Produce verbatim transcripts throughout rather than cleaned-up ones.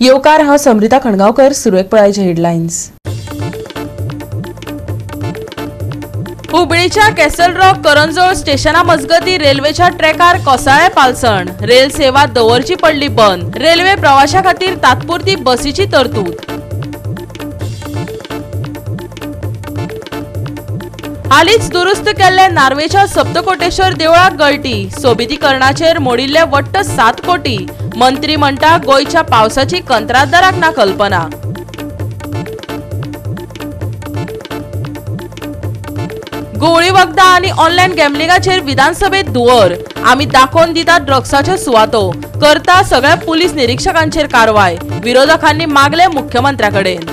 येवकार हांव समृता खणगांवकर. सुरवेक पळयचे हेडलायन्स. हुबळीच्या कॅसल रॉक करंजोळ स्टेशना मजगती रेल्वेच्या ट्रॅकार कोसळ्ळे पालसण. रेल सेवा दवरची पडली बंद. रेल्वे प्रवाशा खातीर तात्पुरती बसीची तरतूद. हालींच दुरुस्त केल्ले नार्वेच्या सप्तकोटेश्वर देवळाक गळटी. सोबितीकरणाचेर मोडिल्ले वट्ट सात कोटी. मंत्री म्हणटा गोयच्या पावसाची कंत्राटदाराक ना कल्पना. गोळी वखदां आनी ऑनलायन गॅमलिंगाचेर विधानसभेत धुंवर. आमी दाखोवन दितात ड्रग्साच्यो सुवातो. करता सगळ्या पुलीस निरीक्षकांचेर कारवाय. विरोधकांनी मागले मुख्यमंत्र्याकडेन.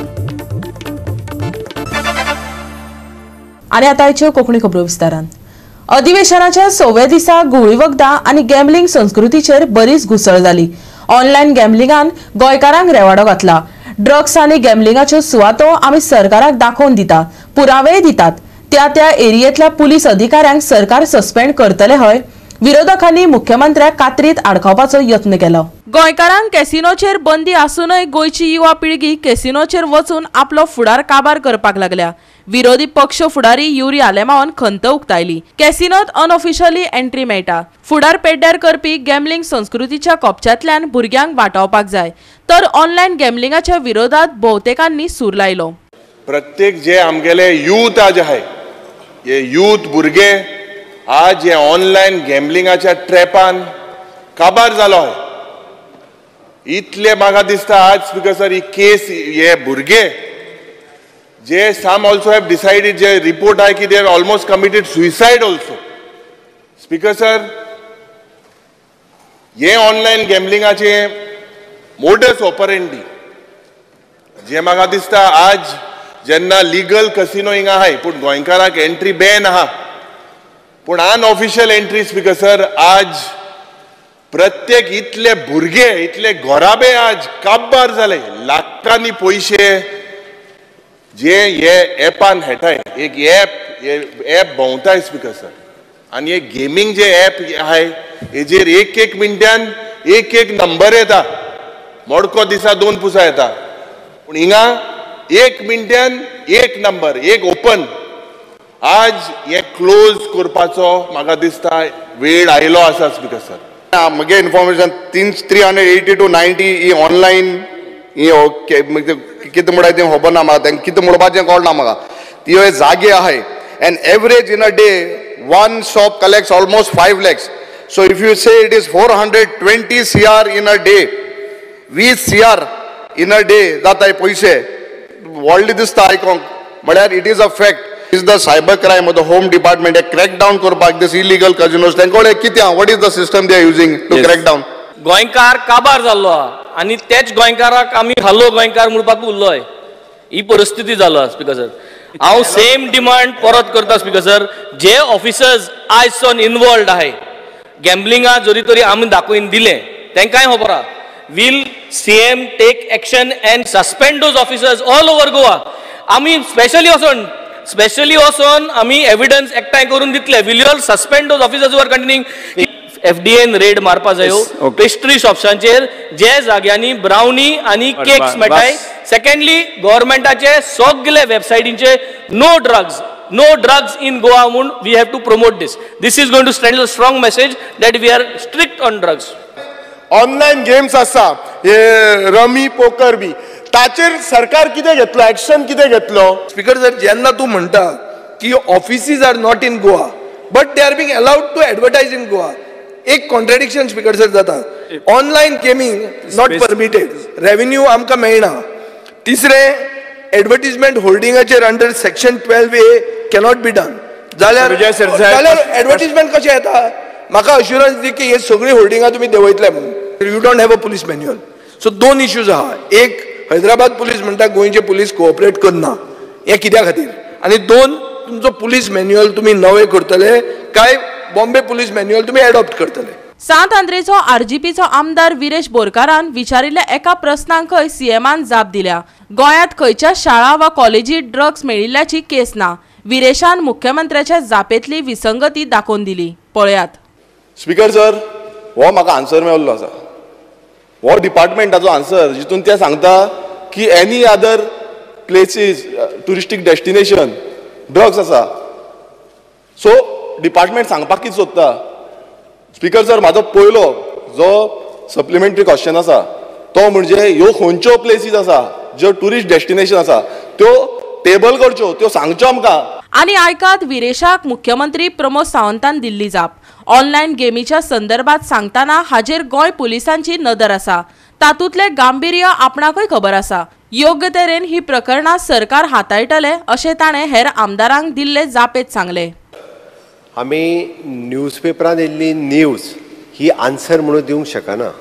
आनी आतांच्यो कोंकणी खबरो विस्तारान. अधिवेशनाच्या सव्या दिसा गोळी वखदां आनी गॅमलिंग संस्कृतीचेर बरीच घुसळ जाली. ऑनलायन गॅमलिंगान गोंयकारांक रेवाडो घातला. ड्रग्स आनी गॅमलिंगाच्यो सुवातो आमी सरकाराक दाखोवन दिता, पुरावेय दितात. त्या त्या एरियेतल्या पुलीस अधिकाऱ्यांक सरकार सस्पेंड करतले हय. विरोधकांनी मुख्यमंत्र्याक कात्रीत आडखावपाचो यत्न केलो. गोंयकारांक कॅसिनोचेर बंदी आसूनय गोंयची युवा पिळगी कॅसिनोचेर वचून आपलो फुडार काबार करपाक लागल्या. विरोधी पक्ष फुडारी युरी आलेमावन खंत उक्तायली. कॅसिनोत अनऑफिशियली एंट्री मेळटा. फुडार पेड्ड्यार करपी गॅमलिंग संस्कृतीच्या कोपच्यातल्यान भुरग्यांक वाटावपाक जाय. तर ऑनलायन गॅमलिंगाच्या विरोधात भोवतेकांनी सूर लायलो. प्रत्येक जे आमगेले यूथ आज आहे, हे यूथ भुरगे आज हे ऑनलायन गॅमलिंगाच्या ट्रॅपान काबार जालो आहे. इतले म्हाका दिसता आज स्पीकर सर ही केस हे भुरगे जे some also have decided जे रिपोर्ट आहे की they have almost committed suicide also. Speaker sir हे ऑनलायन गॅमलिंगाचे मोडस ऑपरेंडी जे म्हाका दिसता आज जेन्ना लिगल कसिनो हिंगा आहाय पूण गोंयकाराक एंट्री बॅन आहा पूण अनऑफिशियल एंट्री स्पीकर सर आज प्रत्येक इतले भुरगे इतले घोराबे आज काबार जाले. लाखांनी पयशे जे हे एपान हेटाय एक ॲप ॲप भोंवताय स्पीकर सर आनी एक गेमींग जे ॲप आहाय हेजेर एक एक मिनटान एक एक नंबर येता. मोडको दिसा दोन पुसा येता पूण हिंगा एक मिनटान एक नंबर एक ओपन. आज हे क्लोज करपाचो म्हाका दिसता वेळ आयलो आसा स्पीकर सर. म्हगे इन्फॉर्मेशन तीन three hundred eighty two ninety ही ऑनलायन कितें म्हणटा तें खबर ना म्हाका, तांकां कितें म्हणपाचें कळना म्हाका. ती जागे आहाय and average in a day one shop collects almost five lakhs. So if you say it is four hundred twenty C R in a day, वीस C R in a day जाताय पयशे. व्हडली दिसता आयकोंक. म्हळ्यार it is a fact. Is the cyber crime of the home department a crack down करपाक this illegal casinos तांकां कितें what is the system they are using to crack down. गोंयकार काबार जाल्लो आहा आनी तेच गोंयकाराक आमी हालो गोंयकार म्हणपाक उरलोय. ही परिस्थिती जालो आहा स्पीकर सर. हांव सेम डिमांड परत करता स्पीकर सर. जे ऑफिसर्स आयज सोन इनवॉल्ड आहाय गॅमलिंगा जरी तरी आमी दाखोवन दिले तांकांय खबर आहा. Will CM take action and suspend those officers all over Goa. आमी स्पेशली वचोन स्पेशली वचोन आमी एविडन्स एकठांय करून दितले. Will you all suspend those officers were continuing. एफडीएन रेड मारपा जायो पेस्ट्री शॉप्सांचेर जे जाग्यांनी ब्राउनी आणि केक्स मेळटाय. सेकंडली गव्हर्मेंटाचे सगळे वेबसायटींचे no drugs no drugs in Goa म्हूण we have to promote this. This is going to send a strong message that we are strict on drugs. Online games आसा हे रमी पोकर बी ताचेर सरकार कितें घेतलो, एक्शन कितें घेतलो? स्पीकर सर जेन्ना तूं म्हणटा की offices are not in Goa but they are being allowed to advertise in Goa, एक कॉन्ट्रडिक्शन स्पीकर सर जाता. Online gaming not permitted, revenue आमकां मेळना. तिसरें एडवर्टिजमेंट होल्डिंगाचेर under section twelve A cannot be done. जाल्यार जाल्यार एडवर्टिजमेंट कशें येता? म्हाका अश्युरन्स दी की हे सगळी होल्डिंगां तुमी देंवयतले म्हणून. You don't have a police manual. So दोन इश्यूज आहा. एक हैदराबाद पुलीस म्हणटा गोंयचे पुलीस कोऑपरेट करना, हे कित्या खातीर? आनी दोन तुमचो पुलीस मॅन्युअल तुमी नवे करतले काय बॉम्बे पुलीस मॅन्युअल तुमी एडॉप्ट करतले? सांत आंद्रेचो आरजीपीचो आमदार विरेश बोरकारान विचारिल्ल्या एका प्रस्नांकय सीएमान जाप दिल्या. गोंयांत खंयच्या शाळा वा कॉलेजीत ड्रग्स मेळिल्ल्याची केस ना. विरेशान मुख्यमंत्र्याच्या जापेतली विसंगती दाखोवन दिली. पळयात. स्पीकर सर, हो म्हाका आन्सर मेळिल्लो आसा. हो डिपार्टमेंटाचो आन्सर जितून ते सांगता की any other places touristic destination drugs आसा. सो डिपार्टमेंट सांगपाक कितें सोदता? स्पीकर सर, म्हाजो पयलो जो सप्लिमेंटरी क्वेश्चन आसा तो म्हणजे ह्यो खंयच्यो प्लेसीस आसा ज्यो टुरिस्ट डेस्टिनेशन आसा त्यो टेबल करच्यो, त्यो सांगच्यो आमकां. आणि ऐकात विरेशाक मुख्यमंत्री प्रमोद सावंतान दिल्ली जाप. ऑनलायन गेमीच्या संदर्भात सांगताना हाजेर गोंय पुलिसांची नदर आसा. तातूंतले गांभीर्य आपणाकय खबर आसा. योग्य तरेन ही प्रकरणां सरकार हाताळटले अशें ताणें हेर आमदारांक दिल्ले जापेत सांगले. आमी न्यूजपेपरान येयल्ली न्यूज ही आन्सर म्हणून दिवंक शकना.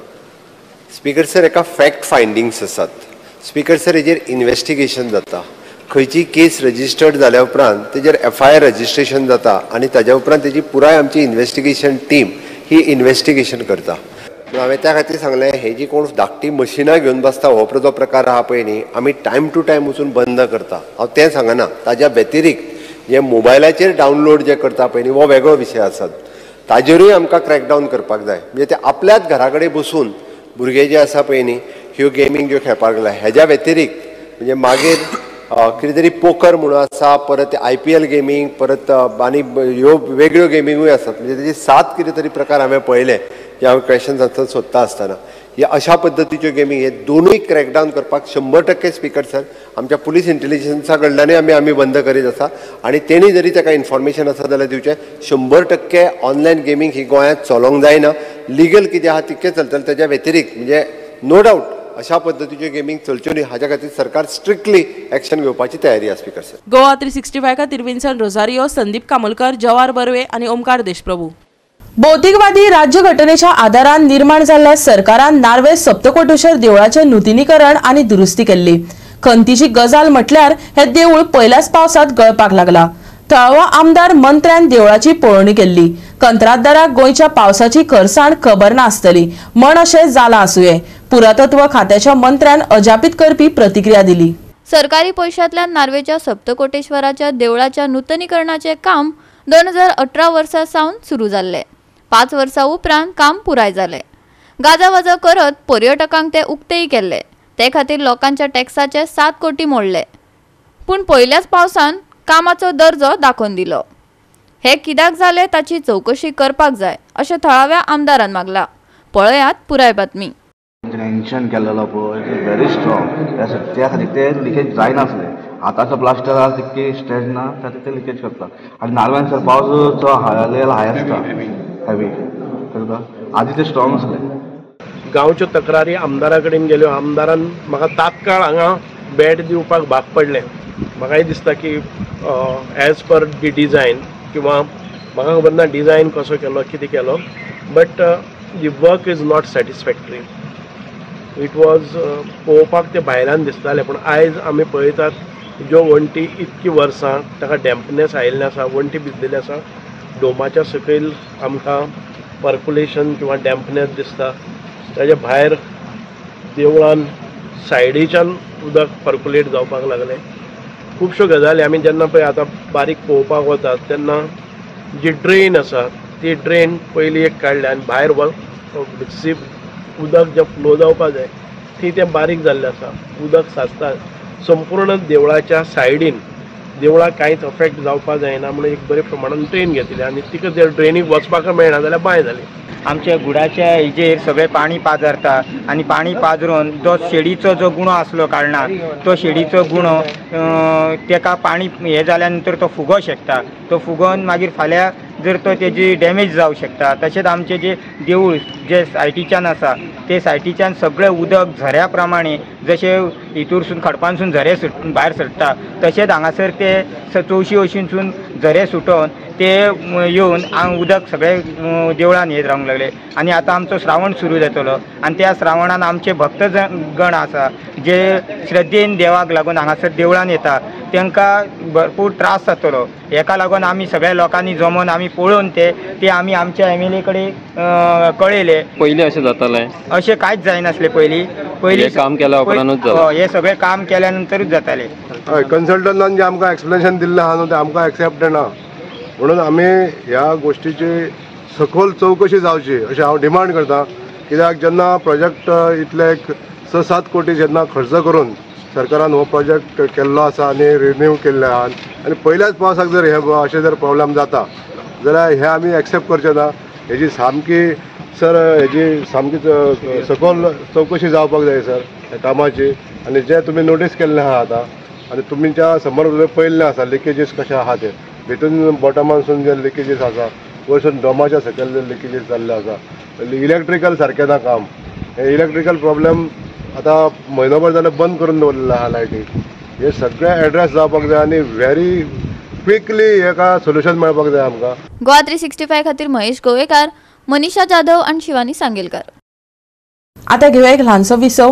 स्पीकर सर, एका फॅक्ट फायंडिंग्स आसात. स्पीकर सर, हेजेर इन्व्हेस्टिगेशन जाता. खंयची केस रजिस्टर्ड जाल्या उपरांत तेजेर एफ आय आर रजिस्ट्रेशन जाता आनी ताज्या उपरांत तेजी पुराय आमची इन्व्हेस्टिगेशन टीम ही इन्व्हेस्टिगेशन करता. हांवें त्या खातीर सांगलें, हे जी कोण धाकटी मशिनां घेवन बसता हो जो प्रकार आहा पळय न्ही, आमी टायम टू टायम वचून बंद करता. हांव तें सांगना. ताज्या व्यतिरिक्त जे मोबायलाचेर डावनलोड जे करता पळय न्ही, हो वेगळो विशय आसा. ताजेरूय आमकां क्रॅकडावन करपाक जाय. म्हणजे ते आपल्याच घरा कडेन बसून भुरगे जे आसा पळय न्ही, ह्यो गेमींग ज्यो खेळपाक लागला, हेज्या व्यतिरिक्त म्हणजे मागीर कितें तरी पोकर म्हणून आसा, परत आय पी एल गेमींग, परत आनी ह्यो वेगळ्यो गेमींगूय आसात. म्हणजे तेजे सात कितें तरी प्रकार हांवें पळयले जे हांव क्वेश्चन्स आन्सर सोदता आसतना. हे अशा पद्दतीच्यो गेमींग हे दोनूय क्रॅकडावन करपाक शंबर टक्के स्पीकर सर आमच्या पुलीस इंटेलिजन्सा कडल्यानूय आमी आमी बंद करीत आसा. आनी तेणी जरी ताका इन्फॉर्मेशन आसा जाल्यार दिवचें. शंबर टक्के ऑनलायन गेमींग ही गोंयांत चलोंक जायना. लिगल कितें आहा तितकें चलतलें. ताज्या व्यतिरिक्त म्हणजे नो डावट अशा पद्दतीच्यो गेमींग चलच्यो न्ही हाच्या खातीर सरकार स्ट्रिक्टली एक्शन घेवपाची तयारी आसा. Speaker sir. Goa three sixty five खातीर विन्सन रोझारियो, संदीप कामोलकर, जवाहर बर्वे आणि ओमकार देशप्रभू. भौतिकवादी राज्य घटनेच्या आदारान निर्माण जाल्ल्या सरकारान नार्वे सप्तकोटेश्वर देवळाचे नूतनीकरण आणि दुरुस्ती केल्ली. खंतीची गजाल म्हटल्यार हे देऊळ पहिल्याच पावसात गळपाक लागला. थळावा आमदार मंत्र्यान देवळाची पळोवणी केल्ली. कंत्राटदाराक गोंयच्या पावसाची खरसाण खबर नासतली म्हण अशें जालां आसूये. पुरातत्व खात्याच्या मंत्र्यान अजापीत करपी प्रतिक्रिया दिली. सरकारी पैशांतल्यान नार्वेच्या सप्तकोटेश्वराच्या देवळाच्या नूतनीकरणाचे काम दोन हजार अठरा वर्सा सावन सुरू जाल्ले. पाच वर्सां उपरांत काम पुराय जालें. गाजावाजा करत पर्यटकांक ते उक्तेय केल्ले. ते खातीर लोकांच्या टॅक्साचे सात कोटी मोडले. पूण पयल्याच पावसान कामाचो दर्जो दाखोवन दिलो. हे कित्याक जाले ताची चवकशी करपाक जाय अशें थळाव्या आमदारान मागला. पळयात पुराय बातमी. टेंशन केलेलो पळय इट इज व्हेरी स्ट्रॉंग. त्या खातीर ते लिकेज जायनासलें. आतांचो प्लास्टर आसा तितकी स्ट्रेच ना त्या खातीर ते लिकेज करता. आनी नाल्वान सर पावसाचो लेवल हाय आसता हेवी करता. आदी ते स्ट्रॉंग आसले. गांवच्यो तक्रारी आमदारा कडेन गेल्यो. आमदारान म्हाका तात्काळ हांगा बेड दिवपाक भाग पडलें. म्हाकाय दिसता की एज पर दी डिझायन किंवा म्हाका खबर ना डिझायन कसो केलो कितें केलो but the work is not satisfactory. It was पळोवपाक ते भायल्यान दिसतालें पूण आयज आमी पळयतात ज्यो वण्टी इतकी वर्सां ताका डॅम्पनेस आयिल्लें आसा, वण्टी भिजलेली आसा. डोमाच्या सकयल आमकां पर्कुलेशन किंवा डॅम्पनेस दिसता. ताजे भायर देवळान सायडीच्यान उदक पर्कुलेट जावपाक लागलें. खुबश्यो गजाली आमी जेन्ना पळय आतां बारीक पळोवपाक वतात तेन्ना जी ड्रेन आसा ती ड्रेन पयलीं एक काडल्या आनी भायर उदक जें फ्लो जावपाक जाय ती तें बारीक जाल्लें आसा. उदक साचता. संपूर्ण देवळाच्या सायडीन देवळाक कांयच अफेक्ट जावपाक जायना म्हणून एक बरे प्रमाणान ड्रेन घेतली आनी तिका जर ड्रेनीक वचपाक मेळना जाल्यार बाय जाली. आमच्या गुडाच्या हेजेर सगळे पाणी पाजरता आनी पाणी पाजरून जो शेडीचो जो गुणो आसलो कारणान तो शेडीचो गुणो तेका पाणी हे जाल्या नंतर तो फुगो शकता. तो फुगोवन मागीर फाल्यां जर तो तेजी डॅमेज जावं शकता. तशेंच आमचे जे देवूळ जे सायटीच्यान आसा ते सायटीच्यान सगळें उदक झऱ्या प्रमाणे जशें हितूरसून खडपांसून झरे सुट भायर सरता तशेंच हांगासर ते चवशी अशींसून झरे सुटोवन ते येवन हांग उदक सगळे देवळान येत रावंक लागले. आनी आतां आमचो श्रावण सुरू जातलो आनी त्या श्रावणान आमचे भक्त गण आसा जे श्रद्धेन देवाक लागून हांगासर देवळान येता तांकां भरपूर त्रास जातलो. हेका लागून आमी सगळ्या लोकांनी जमोन आमी पळोवन ते ते आमी आमच्या एम एल ए कडेन कळयले. पयलीं अशें जातालें अशें कांयच जायनासलें. पयलीं पयलीं काम केल्या उपरांतूच जालें. हे सगळें काम केल्या नंतरूच जातालें. हय कन्सल्टंटान जे आमकां एक्सप्लेनेशन दिल्लें आहा न्हू तें आमकां एक्सेप्ट ना म्हणून आमी ह्या गोश्टीची सखोल चवकशी जावची अशें हांव डिमांड करतां कित्याक जेन्ना प्रोजेक्ट इतले एक स सात कोटी जेन्ना खर्च करून सरकारान हो प्रोजेक्ट केल्लो आसा आनी रिन्यू केल्ले आहा आनी पयल्याच पावसाक जर हे अशें जर प्रॉब्लेम जाता जाल्यार हे आमी एक्सेप्ट करचे ना. हेजी सामकी सर हेजी सामकी सखोल चवकशी जावपाक जाय सर ह्या कामाची. आनी जे तुमी नोटीस केल्लें आहा आतां आनी तुमच्या समोर पयल्लें आसा लिकेजीस कशे आहा ते भितून बॉटमानसून जे लिकेजीस आसा वयरसून डोमाच्या सकयल जे लिकेजीस जाल्ले आसा. इलेक्ट्रिकल सारकें ना काम. हे इलेक्ट्रिकल प्रॉब्लेम आतां म्हयनोभर जाल्यार बंद करून दवरलेले आहा लायटी. हे सगळे एड्रेस जावपाक जाय आनी व्हेरी क्विकली हेका सोल्युशन मेळपाक जाय आमकां. गोवा थ्री सिक्स्टी फाय खातीर महेश गोवेकार, मनीषा जाधव आणि शिवानी सांगेलकर. आता घेऊया एक ल्हानसो विसव.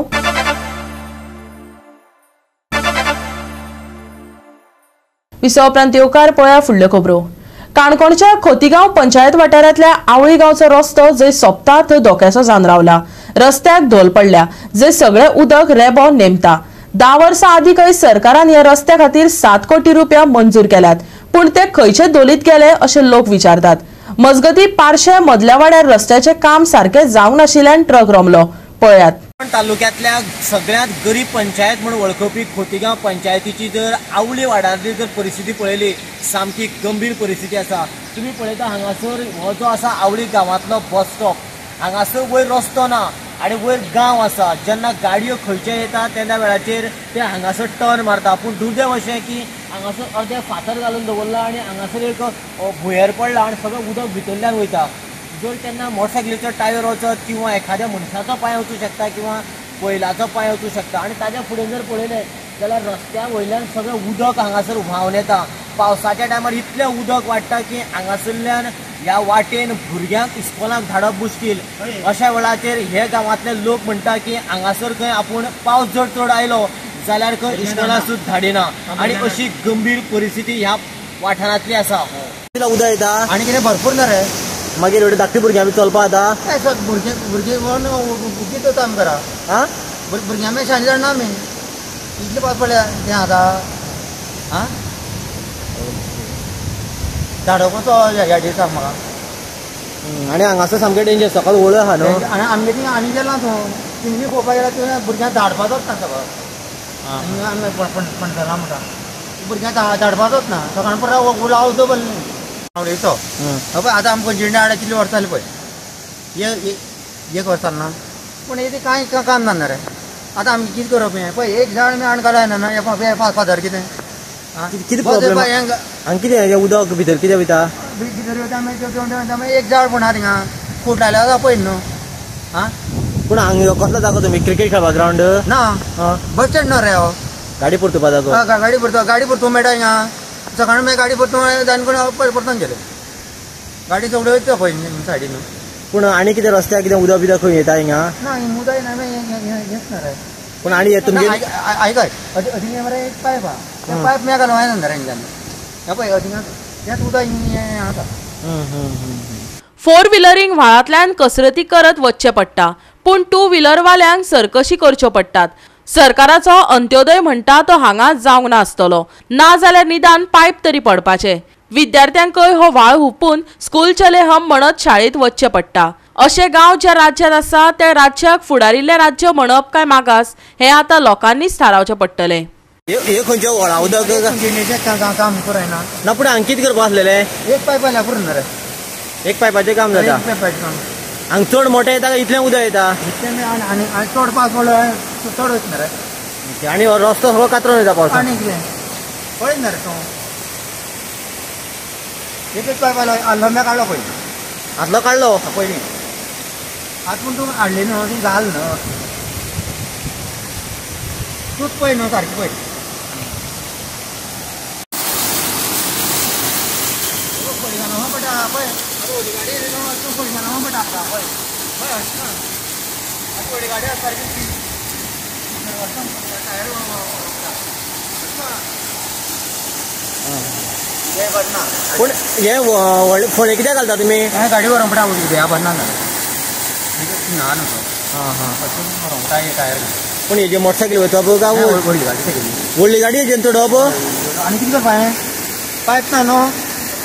विसव उपरांत येवकार पळया फुडल्यो खबरो. काणकोणच्या खोतीगांव पंचायत वाठारांतल्या आवळी गांवचो रस्तो जंय सोंपता थंय धोक्याचो जावन रावला. रस्त्याक धोल पडल्या जंय सगळे उदक रेबो नेमता. धा वर्सां आदींकय सरकारान ह्या रस्त्या खातीर सात कोटी रुपया मंजूर केल्यात पूण ते खंयचे दोलीत गेले अशें लोक विचारतात. मजगती पारशे मदल्या वाड्यार रस्त्याचे काम सारखे जावंक नाशिल्ल्यान ट्रक रमलो. पळयात. तालुक्यातल्या सगळ्यात गरीब पंचायत म्हणून वळखपी खोतीगांव पंचायतीची जर आवळी वाड्यातली जर परिस्थिती पळयली सामकी गंभीर परिस्थिती आसा. तुम्ही पळयता हांगासर हो जो आसा आवळी गांवांतलो बस स्टॉप हांगासर वयर रस्तो ना आनी वयर गांव आसा. जेन्ना गाडयो खंयचे येता तेन्ना वेळाचेर ते हांगासर टर्न मारता पूण दुर्दैव अशें की हांगासर अर्दे फातर घालून दवरला आनी हांगासर एक भुंयर पडला आनी सगळें उदक भितरल्यान वयता. जर तेन्ना मोटरसायकलीचो टायर वचत किंवा एखाद्या मनशाचो पांय वचूंक शकता किंवा बैलाचो पांय वचूंक शकता आनी ताज्या फुडें जर पळयलें जाल्यार रस्त्या वयल्यान सगळें उदक हांगासर व्हांवन येता. पावसाच्या टायमार इतलें उदक वाडटा की हांगासरल्यान ह्या वाटेन भुरग्यांक इस्कॉलाक धाडप मुश्कील. अशा वेळाचेर हे गांवांतले लोक म्हणटा की हांगासर खंय आपूण पावस जर चड आयलो जाल्यार खंय इस्कॉलाक सुद्दां धाडिना आनी अशी गंभीर परिस्थिती ह्या वाठारांतली आसा. उदक येता आनी कितें भरपूर ना रे मागीर एवढे धाकटी भुरग्यां बी चलपा जाता. भुरगे भुरगे कितें काम करा आं भुरग्यां मागीर शाळेंत जाणा आमी इतले पावस पडल्या तें आतां आं धाडोवपाचो ह्या दिसाक म्हाका. आनी हांगासर सामकें डेंजर सकाळ वळ आहा न्हू आनी आमगे ती आनी गेला तूं तिमी पळोवपाक गेल्यार तुवें भुरग्यांक धाडपाचोच ना सगळो आमी पणसला म्हणटा भुरग्यांक धाडपाचोच ना सकाळ परत उलाव दवरलें आवडीचो पळय. आतां आमकां जिंडा हाडा कितले वर्सां जालीं पळय एक वर्सां ना पूण हें कांय काम जाना रे. आतां आमी कितें करप हें पळय एक झाड आमी आण काडूं जायना हे फादर कितें कितें प्रॉब्लेम आनी कितें हें उदक भितर कितें वयता भितर वयता मागीर एक झाड पूण आहा थिंगा फूट लायल्या जाता पळय न्हू आं. पूण हांगा कसलो जागो तुमी क्रिकेट खेळपा ग्रावंड ना बस स्टँड ना रे हो गाडी परतुपा जागो गाडी परतुपा गाडी परतूंक मेळटा हिंगा सकाळी मागीर गाडी परतूंक जायन कोण परतून गेले गाडी चवडे वयता पळय सायडीन. पूण आनी कितें रस्त्याक कितें उदक बिदक खंय येता हिंगा ना उदक येना हेंच ना रे. पूण आनी हे तुमगे आयकय अथींग मरे एक पायप आहा त्या पायप मेळ घालूं जायना रे हिंगा पळय अथींग तेंच उदक हें आसा. फोर व्हिलरींग व्हाळांतल्यान कसरती करत वचचें पडटा पूण टू व्हिलरवाल्यांक सरकशी करच्यो पडटात. सरकाराचो अंत्योदय म्हणटा तो हांगा जावंक नासतलो ना जाल्यार निदान पायप तरी पडपाचे. विद्यार्थ्यांकय हो व्हाळ हुपून स्कूल चले हम म्हणत शाळेत वचचें पडटा. अशे गांव ज्या राज्यांत आसा ते राज्याक फुडारिल्ले राज्य म्हणप काय मागास हें आतां लोकांनीच थारावचें पडटलें. हे खंयचे व्हाळा उदक काम करना ना पूण हांगा कितें करपा आसलेलें एक पायप आयल्या पुरो रे एक पायपाचें काम जाता. हांगा चड मोठें येता काय इतलें उदक येता आनी चड पावस पडलो चड वयता रे आनी रस्तो सगळो कातरून येता पावस आनी कितें पळय रे तूं एकच पायप आयलो आल्लो मे काडलो पयलीं आदलो काडलो पयलीं आतां पूण तूं हाडली न्हू ती घाल न्हू तूंच पळय न्हू सारकी पळय पडटा पळय गाडी तूं पयशा पडटा पळय पळय अशें व्हडली गाडी आसा सारकी टायर पूण हे व्हडले फोणे कित्याक घालता तुमी गाडी व्हरोंक पडटा ह्या बरना ना हां हां टायर पूण हेजी मोटरसायकल वयता पळय काय व्हडली गाडी व्हडली गाडी हेजेन चडप आनी कितें करपा हें पायप ना न्हू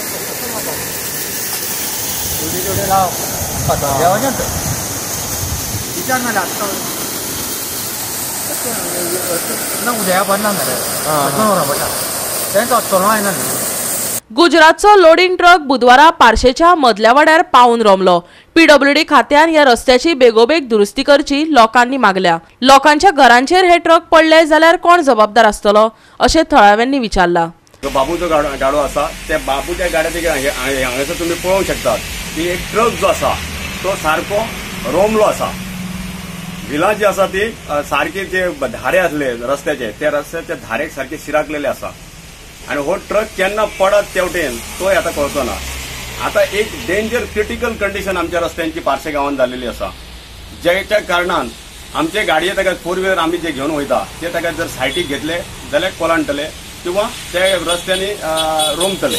लावप देवाचें विचार ना लागतो ना उद्या बनना ना त्यांचा चलो आहे ना गुजरातचो लोडिंग ट्रक बुधवारा पार्शेच्या मदल्या वाड्यार पावून रोमलो. पीडब्ल्यूडी खात्यान ह्या रस्त्याची बेगोबेग दुरुस्ती करची लोकांनी मागल्या. लोकांच्या घरांचेर हे ट्रक पडले जाल्यार कोण जबाबदार आसतलो अशें थळाव्यांनी विचारला. बाबूचो गाडो आसा त्या बाबूच्या गाड्या हांगासर तुम्ही पळोवंक शकतात की एक ट्रक जो आसा तो सारको रोमलो आसा. व्हिलां जी आसा ती सारखे जे धारे आसले रस्त्याचे त्या रस्त्याच्या धारेक सारखे शिराकलेले आसा आणि हो ट्रक केन्ना पडत तेवटेन तोय आता कळतो ना. आता एक डेंजर क्रिटिकल कंडिशन आमच्या रस्त्यांची पार्शे गांवांत जाल्लेली आसा ज्याच्या कारणान आमचे गाडये ताका फोर व्हिलर आमी जे घेवन वयता ते ताका जर सायटीक घेतले जाल्यार कोलांटले किंवा ते रस्त्यांनी रोमतले.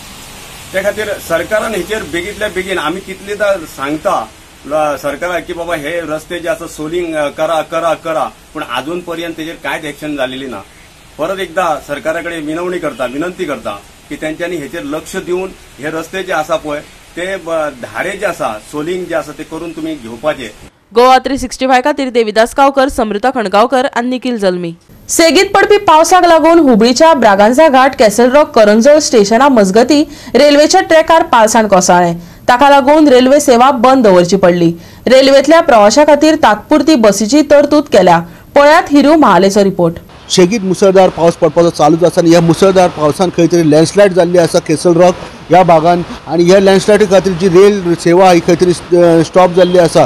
त्या खातीर सरकारान हेचेर बेगीतल्या बेगीन आमी कितलीदां सांगता सरकाराक की बाबा हे रस्ते जे आसा सोलिंग करा करा करा पूण अजून पर्यंत तेजेर कांयच एक्शन जालेली ना. परत एकदा सरकाराकडे विनवणी करता विनंती करता की त्यांच्यानी हेचेर लक्ष दिवन हे रस्ते जे आसा पळय ते धारे जे आसा सोलिंग जे आसा ते करून तुम्ही घेवपाचे. गोवा थ्री सिक्स्टी फाय खातीर देविदास गांवकर, समृता खणगांवकर आनी निखिल जल्मी. सेगीत पडपी पावसाक लागून हुबळीच्या ब्रागांजा घाट कॅसल रॉक करंजोळ स्टेशना मजगती रेल्वेच्या ट्रॅकार पालसाण कोसळ्ळें. ताका लागून रेल्वे सेवा बंद दवरची पडली. रेल्वेतल्या प्रवाशा खातीर तात्पुरती बसीची तरतूद केल्या. पळयात हिरू महालेचो रिपोर्ट. सेगीत मुसळधार पावस पडपाचो चालूच आसा आनी ह्या मुसळधार पावसान खंय तरी लँडस्लायड जाल्ली आसा केसल रॉक ह्या भागान आनी ह्या लँडस्लायडी खातीर जी रेल सेवा ही खंय तरी स्टॉप जाल्ली आसा.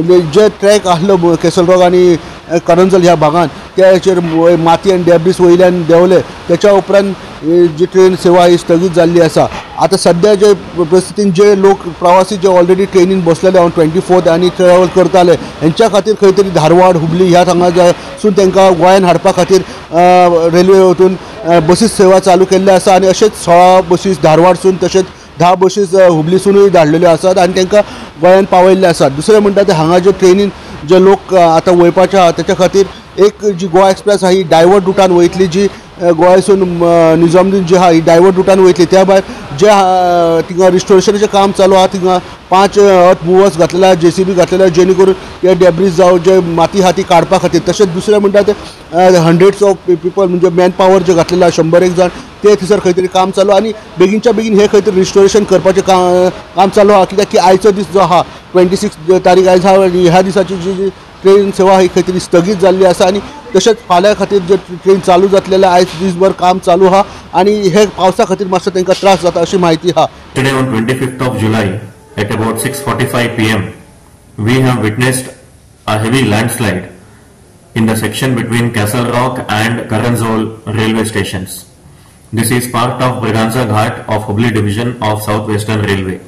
जे ट्रॅक आसलो केसल रॉक आनी करंजल ह्या भागान त्याचेर माती आनी डॅब्रीज वयल्यान देंवले. तेच्या उपरांत जी ट्रेन सेवा ही स्थगीत जाल्ली आसा. आतां सद्या जे परिस्थितीन जे लोक प्रवासी जे ऑलरेडी ट्रेनीन बसलेले ऑन ट्वेंटी फोर्थ आनी ट्रॅवल करताले हेंच्या खातीर खंय तरी धारवाड हुबली ह्या हांगासून तांकां गोंयान हाडपा खातीर रेल्वे वतून बसीस सेवा चालू केल्ली आसा आनी अशेच सोळा बसीस धारवाडसून तशेंच धा बसीस हुबलीसूनय धाडलेल्यो आसात आनी तांकां गोंयान पावयल्ले आसात. दुसरें म्हणटा ते हांगा जे ट्रेनीन जे लोक आतां वयपाचे आहा तेच्या खातीर एक जी गोवा एक्सप्रेस आहा ही डायवर्ट रुटान वयतली जी गोंयसून निजामुद्दीन जी आहा ही डायवर्ट रुटान वयतली. त्या भायर जे थिंगा रिस्टोरेशनाचें काम चालू आहा थिंगा पांच अर्थ मुवर्स घातलेले जे सी बी घातलेले जेणे करून ते डॅब्रीज जावं जे माती आहा ती काडपा खातीर. तशेंच दुसरें म्हणटा ते हंड्रेड्स ऑफ पीपल म्हणजे मॅन पावर जे घातलेले आहा शंबर एक जण ते थंयसर खंय तरी काम चालू आनी बेगीनच्या बेगीन हे खंय तरी रिस्टोरेशन करपाचें काम चालू आहा. कित्याक की आयचो दीस जो आहा ट्वेंटी सिक्स तारीख आयज आहा ह्या दिसाची जी ट्रेन सेवा ही खंय तरी स्थगीत जाल्ली आसा आनी तशेंच फाल्यां खातीर जे ट्रेन चालू जातलेले आयज दीसभर काम चालू आहा आनी हे पावसा खातीर मातसो तांकां त्रास जाता अशी म्हायती आहा. Today on twenty-fifth of July at about six forty-five p m we have witnessed a heavy landslide in the section between Castle Rock and Karanjol railway stations. This is part of Braganza Ghat of Hubli division of South Western Railway.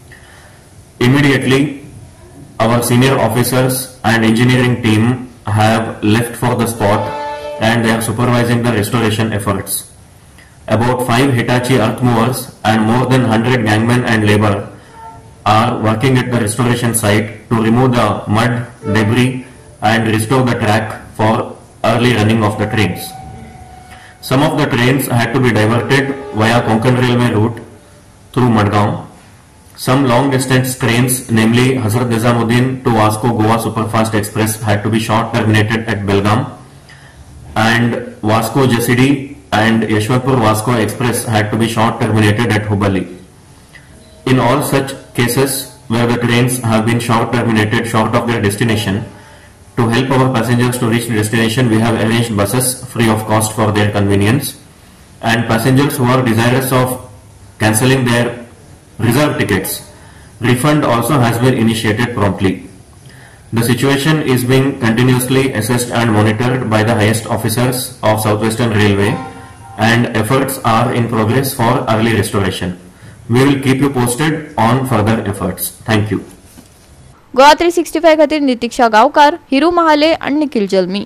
Immediately our senior officers and engineering team have left for the spot and they are supervising the restoration efforts. About five Hitachi earth movers and more than one hundred gangmen and labor are working at the restoration site to remove the mud, debris and restore the track for early running of the trains. Some of the trains had to be diverted via Konkan Railway route through Madgaon. Some long distance trains, namely Hazrat Nizamuddin to Vasco Goa Superfast Express, had to be short terminated at Belgaum, and Vasco J C D and Yeshwantpur Vasco Express had to be short terminated at Hubballi. In all such cases where the trains have been short terminated short of their destination, to help our passengers to reach the destination, we have arranged buses free of cost for their convenience, and passengers who are desirous of cancelling their reserve tickets, refund also has been initiated promptly. The situation is being continuously assessed and monitored by the highest officers of South Western Railway and efforts are in progress for early restoration. We will keep you posted on further efforts. Thank you. Goa three sixty five खातीर नितीक्षा गांवकार, हिरू महाले आणि निखिल जल्मी.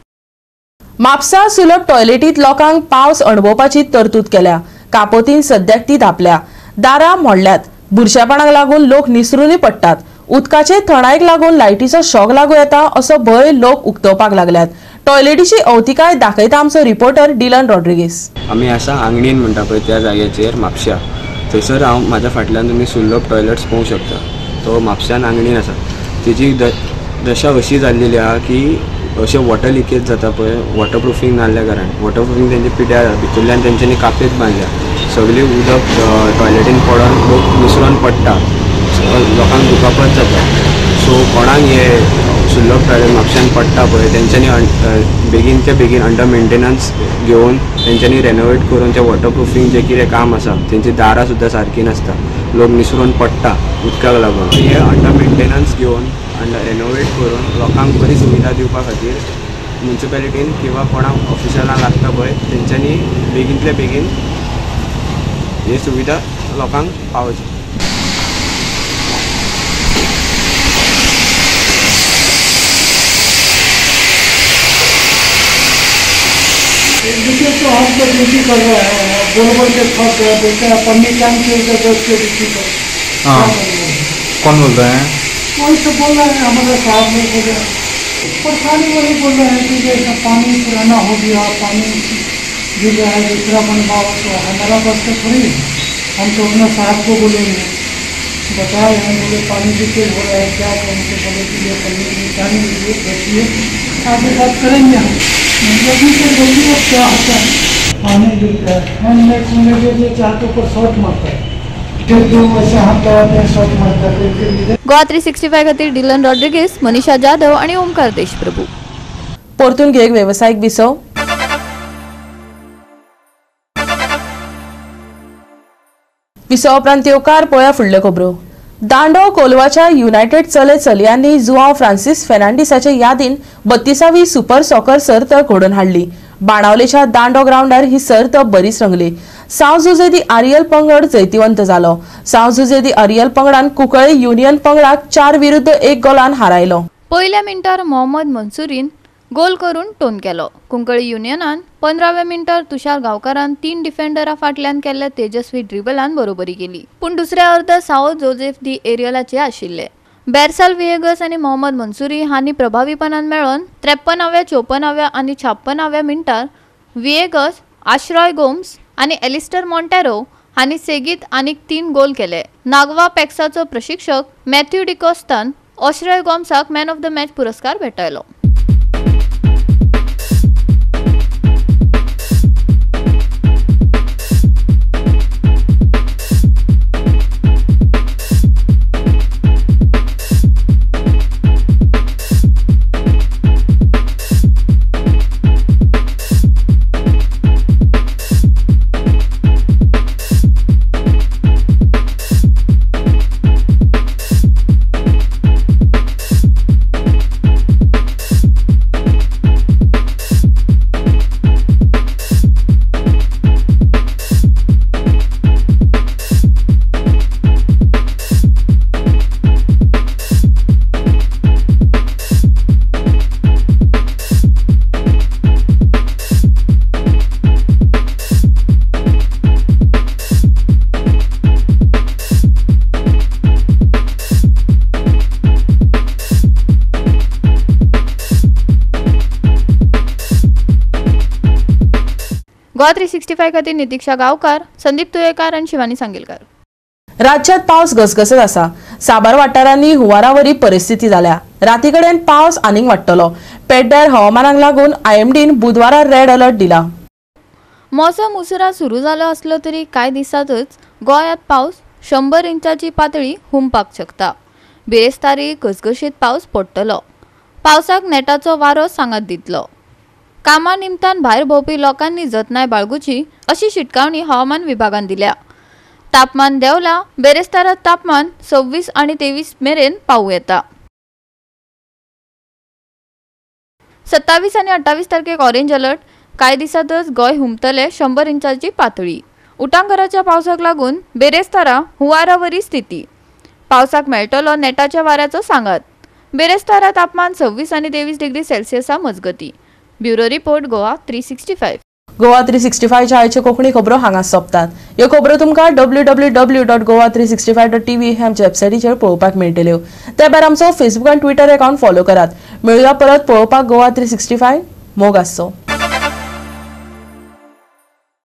म्हापसा सुलभ टॉयलेटीत लोकांक पावस अणभवपाची तरतूद केल्या. कापोतीन सद्याक ती धापल्या. दारां मोडल्यात. बुरशेपणाक लागून लोक निसरूनय पडटात. उदकाचे थंडायेक लागून लायटीचो शॉक लागू येता असो भंय लोक उक्तावपाक लागल्यात. टॉयलेटीची अवतिकाय दाखयता आमचो रिपोर्टर डिलन रॉड्रिगीस. आमी आसा आंगणीन म्हणटा पळय त्या जाग्याचेर म्हापशा. थंयसर हांव म्हाज्या फाटल्यान तुमी सुलभ टॉयलेट्स पळोवंक शकता. तो म्हापशान आंगणीन आसा. तेजी दशा अशी जाल्लेली आहा की अशें वॉटर लिकेज जाता पळय वॉटर प्रुफींग नासल्या कारण वॉटर प्रुफींग तेंचे पिड्यार भितरल्यान तेंच्यांनी कापेत बांदल्या सगळी उदक टॉयलेटीन पडोन लोक निसरून पडटा लोकांक दुखापत जाता सो कोणाक हे शुल्लक टॉयलेट म्हापशान पडटा पळय तेंच्यांनी बेगीन ते बेगीन अंडर मेंटेनन्स घेवन तेंच्यांनी रेनोवेट करून ते वॉटर प्रुफींग जे कितें काम आसा तेंची दारां सुद्दां सारकी नासता लोक निसरून पडटा उदकाक लागून हे अंडर मेंटेनन्स घेवन अंडर रेनोवेट करून लोकांक बरी सुविधा दिवपा खातीर म्युन्सिपॅलिटीन किंवा कोणाक ऑफिशलांक लागता पळय तेंच्यांनी बेगीनतले बेगीन ही सुविधा लोकांक पावोवची. तो हम तो ड्यूटी कर रहे हैं गोलबल के फंस गए बोलते हैं पन्नी काम के दस के ड्यूटी कर. हाँ कौन बोल रहे हैं? वही तो बोल रहे हैं हमारे साहब ने बोले परेशानी वही बोल रहे हैं कि जैसा पानी पुराना हो गया पानी गिर रहा है दूसरा बनवाओ तो हमारा बस से थोड़ी हम तो अपने साहब को बोलेंगे बताए हैं बोले पानी लीकेज हो रहा है क्या करें तो बोले कि ये पन्नी निकालने के लिए देखिए आगे बात करेंगे हम जल्दी से जल्दी अब क्या होता है पानी गिर रहा है हम नेक्स्ट में जैसे चाहते ऊपर शॉर्ट मारता है फिर जो वैसे हाथ लगाते हैं शॉर्ट मारता है फिर गोवा थ्री सिक्स्टी फाइव खातीर डिलन रॉड्रिगीस, मनीषा जाधव आणि ओमकार देशप्रभू. परतून घेक व्यावसायिक विसव. विसव उपरांत येवकार पळया फुडल्यो खबरो. दांडो कोलवाच्या युनायटेड चले चलयांनी जुआंव फ्रांसिस फेर्नांडीसाच्या यादीन बत्तीसावी सुपर सॉकर सर्त घडोवन हाडली. बाणावलेच्या दांडो ग्राउंडार ही सर्त बरीच रंगली. साव झुजे दी आरियल पंगड जैतिवंत जालो. साव झुजे दी आरियल पंगडान कुंकळे युनियन पंगडाक चार विरुद्ध एक गोलान हारायलो. पहिल्या मिनटार मोहम्मद मंसुरीन गोल करून टोन केलो. कुंकळी युनियनान पंदराव्या मिनटार तुषार गांवकारान तीन डिफेंडरा फाटल्यान केल्ल्या तेजस्वी ड्रिबलान बरोबरी केली. पूण दुसऱ्या अर्द साओ जोसेफ दी एरियलाचे आशिल्ले. बेरसाल विएगस आणि मोहम्मद मंसुरी हांनी प्रभावीपणान मेळोन त्रेपन्नाव्या चौपन्नाव्या आणि छाप्पन्नाव्या मिनटार विएगस, आश्रय गोम्स आणि एलिस्टर मॉन्टेरो हांनी सेगीत आनीक तीन गोल केले. नागवा पेक्साचो प्रशिक्षक मॅथ्यू डिकॉस्टान आश्रय गोम्साक मॅन ऑफ द मॅच पुरस्कार भेटयलो. गोवा थ्री सिक्स्टी फाइव खातीर नितीक्षा गांवकार, संदीप तुयेकार आणि शिवानी सांगेलकार. राज्यात पावस घसघसत आसा. साबार वाठारांनी हुंवारावरी परिस्थिती जाल्या. राती कडेन पावस आनीक वाडटलो. पेड्ड्यार हवामानाक लागून आयएमडीन बुधवारा रेड अलर्ट दिला. मोसम उसरा सुरू जालो असलो तरी कांय दिसातच गोंयांत पावस शंबर इंचाची पातळी हुंपाक शकता. बेरेस्तारी घसघशीत पावस पडटलो. पावसाक नेटाचो वारो सांगात दितलो. कामा निमतान भायर भोंवपी लोकांनी जतनाय बाळगुची अशी शिटकावणी हवामान विभागान दिल्या. तापमान देंवला. बेरेस्तारात तापमान सव्वीस आणि तेवीस मेरेन पावू येता. सत्तावीस आणि अठ्ठावीस तारखेक ऑरेंज अलर्ट. कांय दिसातच गोंय हुमतले शंबर इंचाची पातळी. उटांगराच्या पावसाक लागून बेरेस्तारा हुंवारावरी स्थिती. पावसाक मेळटलो नेटाच्या वाऱ्याचो सांगात. बेरेस्तारा तापमान सव्वीस आणि तेवीस डिग्री सेल्सियसा मजगती. Bureau report Goa three sixty five. Goa three sixty five च्या आयच्यो कोंकणी खबरो हांगाच सोंपतात. ह्यो खबरो तुमकां W W W dot Goa three sixty five dot TV हे आमच्या वेबसायटीचेर पळोवपाक मेळटल्यो. त्या भायर आमचो फेसबूक आनी ट्विटर अकाउंट फॉलो करात. मेळुया परत पळोवपाक गोवा थ्री सिक्स्टी फाइव. मोग आसचो.